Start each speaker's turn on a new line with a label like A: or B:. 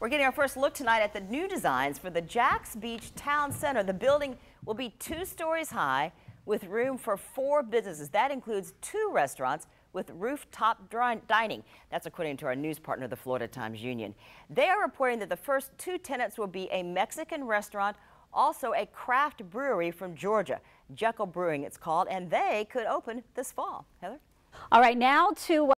A: We're getting our first look tonight at the new designs for the Jax Beach Town Center. The building will be 2 stories high with room for 4 businesses. That includes 2 restaurants with rooftop dining. That's according to our news partner, the Florida Times-Union. They are reporting that the first 2 tenants will be a Mexican restaurant, also a craft brewery from Georgia, Jekyll Brewing it's called, and they could open this fall. Heather?
B: All right, now to